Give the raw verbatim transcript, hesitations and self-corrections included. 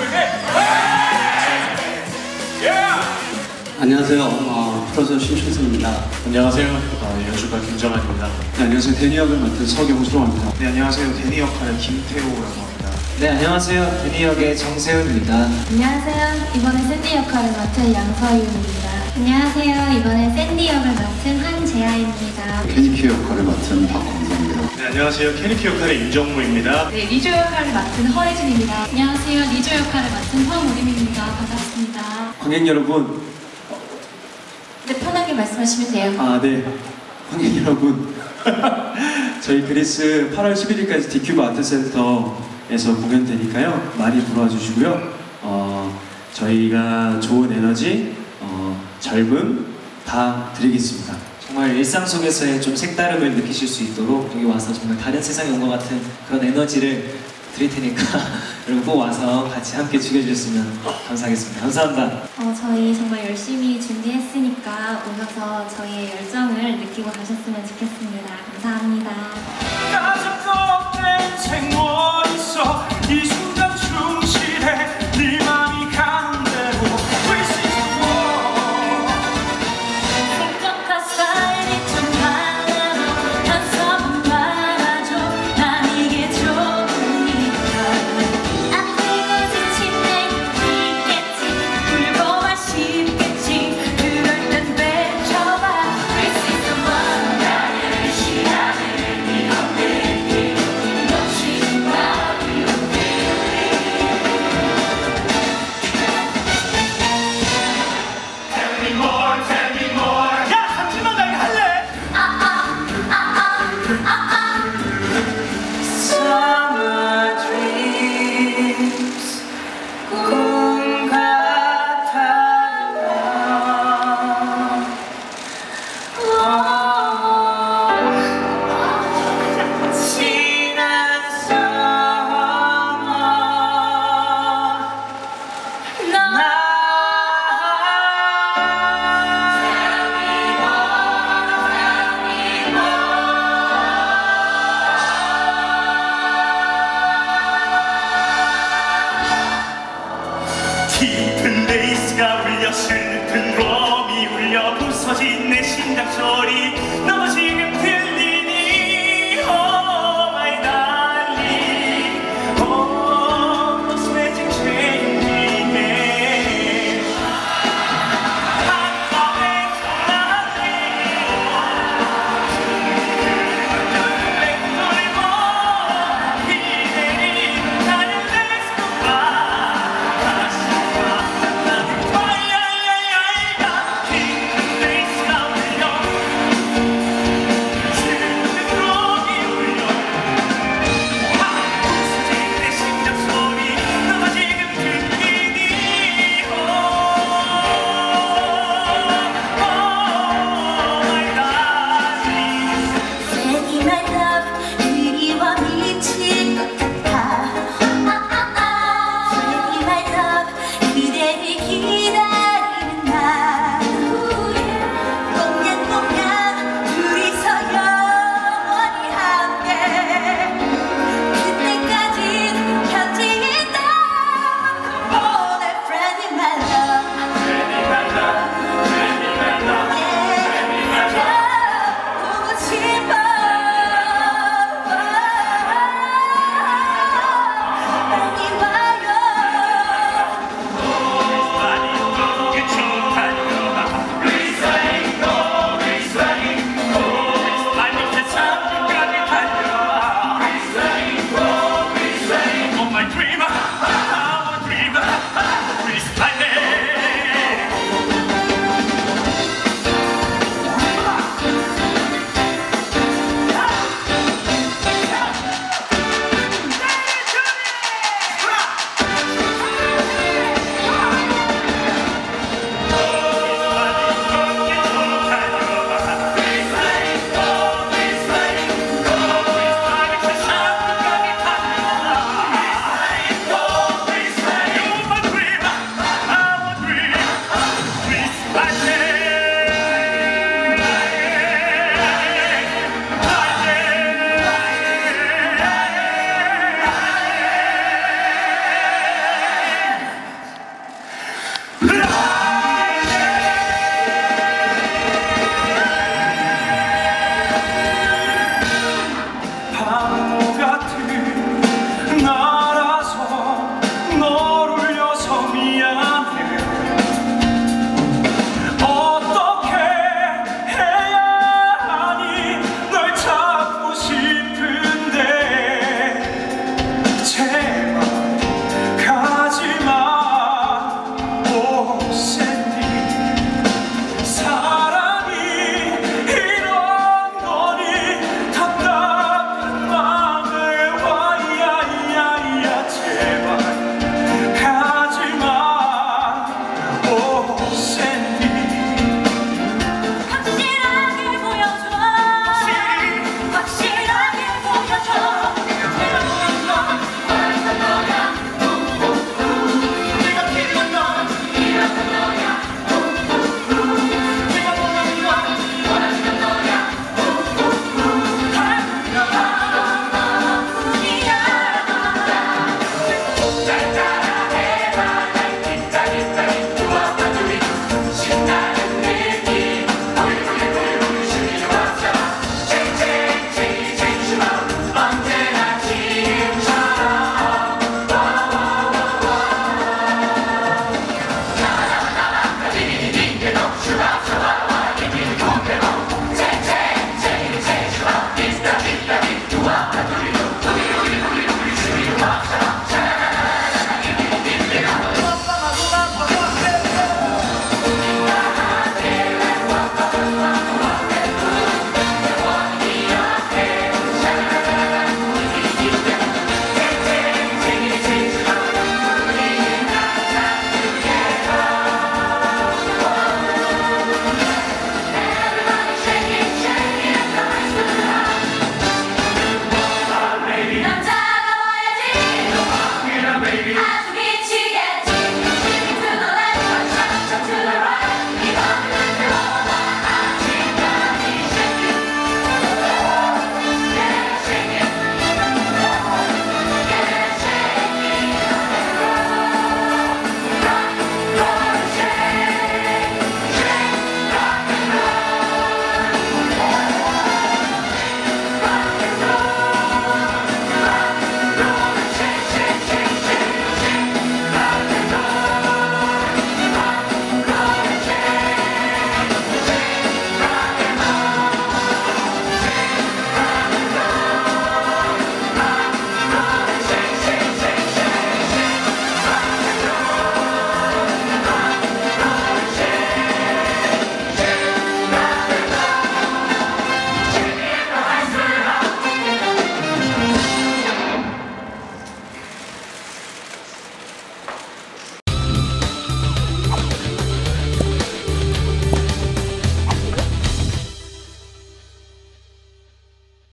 안녕하세요. 어, 프로듀서 신춘승입니다. 안녕하세요. 어, 연출가 김정환입니다. 네, 안녕하세요. 데니 역을 맡은 서경수로 합니다. 네, 안녕하세요. 데니 역할의 김태호라고 합니다. 네, 안녕하세요. 데니 역의 정세훈입니다. 안녕하세요. 이번에 샌디 역할을 맡은 양서윤입니다. 안녕하세요. 이번에 샌디 역을 맡은 한재아입니다. 캐니큐 역할을 맡은 박광섭입니다. 네, 안녕하세요. 캐니큐 역할의 임정무입니다. 네, 리조 역할을 맡은 허혜진입니다. 안녕하세요. 리조 역할을 맡은 황우림입니다. 반갑습니다. 관객 여러분. 네, 편하게 말씀하시면 돼요. 아, 네. 관객 여러분. 저희 그리스 팔월 십일일까지 디큐브 아트센터에서 공연되니까요. 많이 불러와 주시고요. 어, 저희가 좋은 에너지, 어, 젊음 다 드리겠습니다. 정말 일상 속에서의 좀 색다름을 느끼실 수 있도록 여기 와서 정말 다른 세상에 온 것 같은 그런 에너지를 드릴 테니까 여러분 꼭 와서 같이 함께 즐겨주셨으면 감사하겠습니다. 감사합니다. 어, 저희 정말 열심히 준비했으니까 오셔서 저희의 열정을 느끼고 가셨으면 좋겠습니다. 감사합니다. 가슴 생원 있어 이 순간 충실해 네 맘이 가는 대로 This is the war 생각과 스타일이 좀 달라도 단서만 말아줘 난 이게 좋으니까 아프고 지친 내게 있겠지 울고만 싶겠지 그럴 땐 외쳐봐 This is the one 나의 시간을 네 없는 길 놓치지 마 Tell me more, tell me more 야 삼십만 달게 할래? Summer dreams 꿈 같아요 지난 summer 나 깊은 베이스가 울려 슬픈 드럼이 울려 부서진 내 심장 소리 너무 지금 들리니 Oh my darling Oh those magic changing me 한밤에 전화해 이내린 나를 Let's Baby my love 그리워 미칠 것 같아 Baby my love 그대를 기다리는 날 공냥공냥 둘이서 영원히 함께 그때까진 곁에 있다 Oh that friend in my love 보고 싶어 빨리 와요 Oh 아,